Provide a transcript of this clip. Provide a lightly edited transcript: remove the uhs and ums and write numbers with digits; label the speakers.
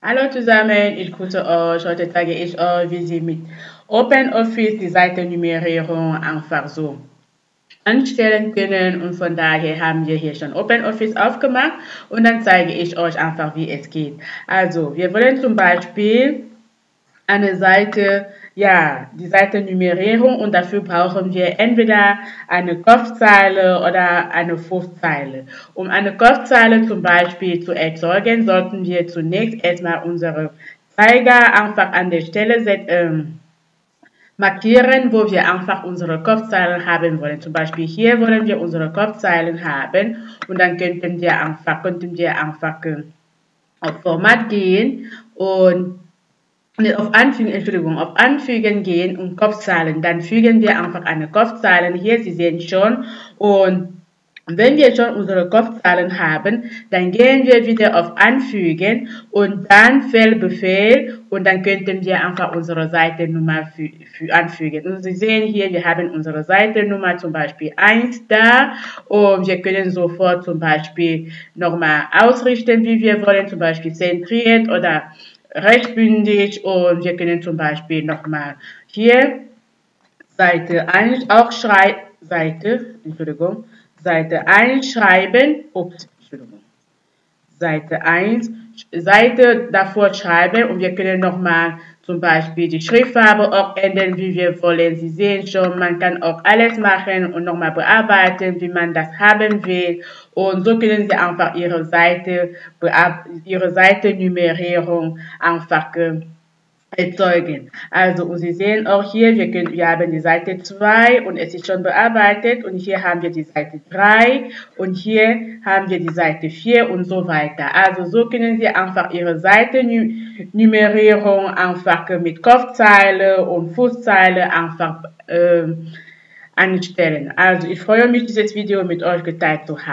Speaker 1: Hallo zusammen, ich grüße euch. Heute zeige ich euch, wie Sie mit OpenOffice die Seitennummerierung einfach so anstellen können. Und von daher haben wir hier schon OpenOffice aufgemacht und dann zeige ich euch einfach, wie es geht. Also, wir wollen zum Beispiel eine Seite, ja, die Seitennummerierung und dafür brauchen wir entweder eine Kopfzeile oder eine Fußzeile. Um eine Kopfzeile zum Beispiel zu erzeugen, sollten wir zunächst erstmal unsere Zeiger einfach an der Stelle markieren, wo wir einfach unsere Kopfzeilen haben wollen. Zum Beispiel hier wollen wir unsere Kopfzeilen haben und dann könnten wir einfach auf Format gehen und auf Anfügen gehen und Kopfzeilen. Dann fügen wir einfach eine Kopfzeilen hier. Sie sehen schon. Und wenn wir schon unsere Kopfzeilen haben, dann gehen wir wieder auf Anfügen und dann Feldbefehl und dann könnten wir einfach unsere Seitennummer anfügen. Und Sie sehen hier, wir haben unsere Seitennummer zum Beispiel 1 da und wir können sofort zum Beispiel nochmal ausrichten, wie wir wollen, zum Beispiel zentriert oder rechtbündig und wir können zum Beispiel nochmal hier Seite 1 auch schreiben, Seite 1 schreiben, Seite davor schreiben und wir können nochmal zum Beispiel die Schriftfarbe auch ändern, wie wir wollen. Sie sehen schon, man kann auch alles machen und nochmal bearbeiten, wie man das haben will. Und so können Sie einfach Ihre Seitennummerierung einfach erzeugen. Also, und Sie sehen auch hier, wir haben die Seite 2 und es ist schon bearbeitet und hier haben wir die Seite 3 und hier haben wir die Seite 4 und so weiter. Also, so können Sie einfach Ihre Seitennummerierung einfach mit Kopfzeile und Fußzeile einfach anstellen. Also, ich freue mich, dieses Video mit euch geteilt zu haben.